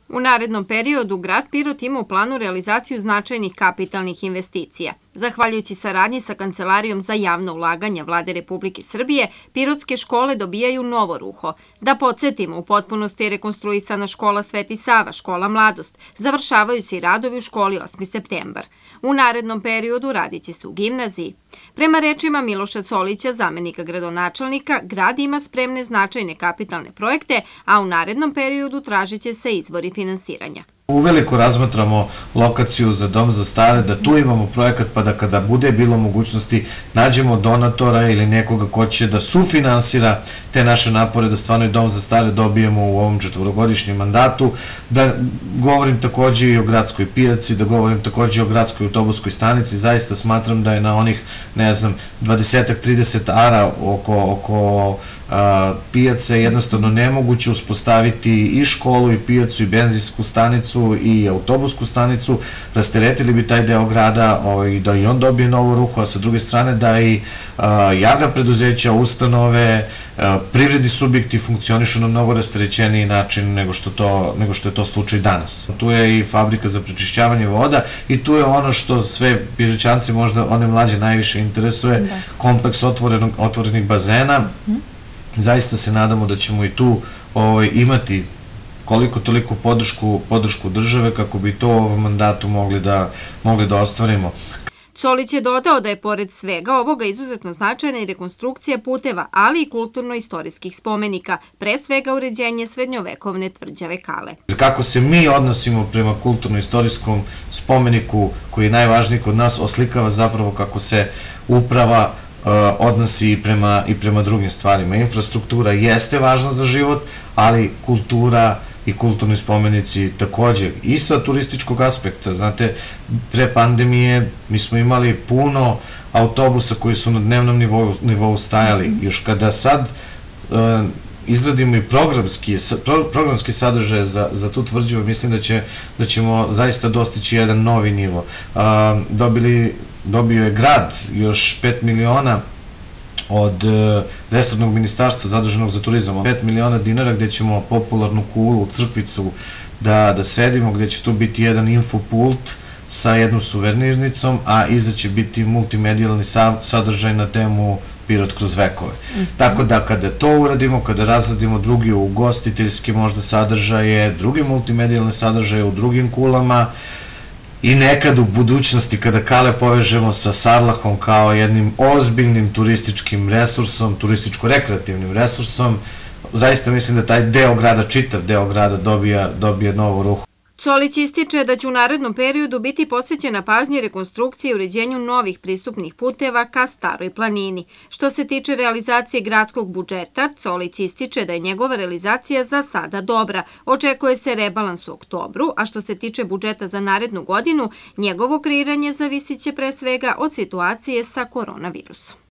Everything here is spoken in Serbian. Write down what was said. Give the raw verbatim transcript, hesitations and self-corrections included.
U narednom periodu grad Pirot ima u planu realizaciju značajnih kapitalnih investicija. Zahvaljujući saradnji sa Kancelarijom za javno ulaganje Vlade Republike Srbije, pirotske škole dobijaju novo ruho. Da podsjetimo, u potpunosti je rekonstruisana škola Sveti Sava, škola Mladost. Završavaju se i radovi u školi osmi septembar. U narednom periodu radit će se u gimnaziji. Prema rečima Miloša Colića, zamenika gradonačelnika, grad ima spremne značajne kapitalne projekte, a u narednom periodu tražit će se izvori finansiranja. Uveliko razmatramo lokaciju za dom za stare, da tu imamo projekat pa da kada bude bilo mogućnosti nađemo donatora ili nekoga ko će da sufinansira te naše napore da stvarno i dom za stare dobijemo u ovom četvorogodišnjem mandatu, da govorim takođe i o gradskoj pijaci, da govorim takođe i o gradskoj autobuskoj stanici. Zaista smatram da je na onih, ne znam, dvadeset do trideset ara oko, oko a, pijace jednostavno nemoguće uspostaviti i školu i pijacu i benzinsku stanicu i autobusku stanicu, rasteretili bi taj deo grada i da i on dobije novo ruho, a sa druge strane da i javna preduzeća, ustanove, privredni subjekti funkcionišu na mnogo rasterećeniji način nego što, to, nego što je to slučaj danas. Tu je i fabrika za prečišćavanje voda i tu je ono što sve Piroćance, možda one mlađe najviše interesuje, kompleks otvorenog, otvorenih bazena. Zaista se nadamo da ćemo i tu ovaj, imati koliko toliko podršku, podršku države kako bi to u ovom mandatu mogli da, mogli da ostvarimo. Colić je dodao da je pored svega ovoga izuzetno značajna i rekonstrukcija puteva, ali i kulturno-istorijskih spomenika, pre svega uređenje srednjovekovne tvrđave Kale. Kako se mi odnosimo prema kulturno-istorijskom spomeniku koji je najvažniji kod nas, oslikava zapravo kako se uprava odnosi i prema, i prema drugim stvarima. Infrastruktura jeste važna za život, ali kultura i kulturni spomenici takođe i sa turističkog aspekta. Znate, pre pandemije mi smo imali puno autobusa koji su na dnevnom nivou, nivou stajali. Još kada sad uh, izradimo i programski, programski sadržaj za, za tu tvrđavu, mislim da, će, da ćemo zaista dostići jedan novi nivo. Uh, dobili, dobio je grad još pet miliona od resornog ministarstva zaduženog za turizam, pet miliona dinara gde ćemo popularnu kulu u Crkvicu da, da sredimo, gde će tu biti jedan infopult sa jednom suvenirnicom, a iza će biti multimedijalni sadržaj na temu Pirot kroz vekove. Tako da kada to uradimo, kada razradimo drugi ugostiteljski možda sadržaje, druge multimedijalne sadržaje u drugim kulama, i nekad u budućnosti kada Kale povežemo sa Sarlahom kao jednim ozbiljnim turističkim resursom, turističko-rekreativnim resursom, zaista mislim da taj deo grada, čitav deo grada dobija, dobija novo ruho. Colić ističe da će u narednom periodu biti posvećena pažnji rekonstrukciji i uređenju novih pristupnih puteva ka Staroj planini. Što se tiče realizacije gradskog budžeta, Colić ističe da je njegova realizacija za sada dobra. Očekuje se rebalans u oktobru, a što se tiče budžeta za narednu godinu, njegovo kreiranje zavisit će pre svega od situacije sa koronavirusom.